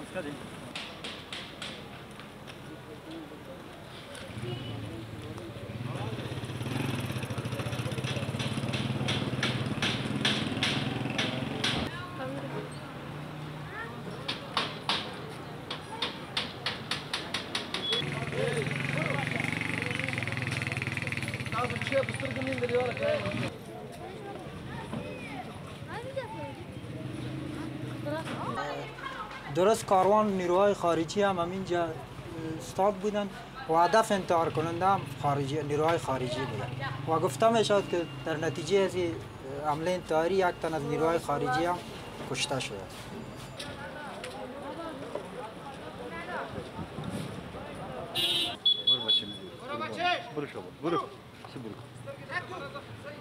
درست کاروان نیروهای خارجی هم اینجا استاد بودن و هدف انتحار کننده هم نیروهای خارجی بودن و گفته می شود که در نتیجه از حمله انتحاری یک تن از نیروهای خارجی هم کشته شده. برو بچه برو شما برو